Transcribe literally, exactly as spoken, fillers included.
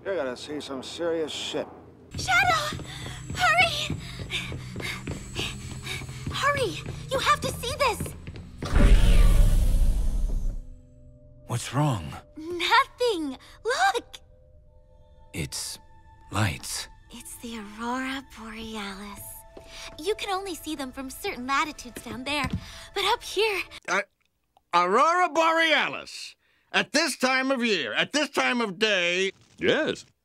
You're gonna see some serious shit. Shadow! Hurry! Hurry! You have to see this! What's wrong? Nothing! Look! It's lights. It's the Aurora Borealis. You can only see them from certain latitudes down there, but up here... Uh, Aurora Borealis. At this time of year, at this time of day... Yes.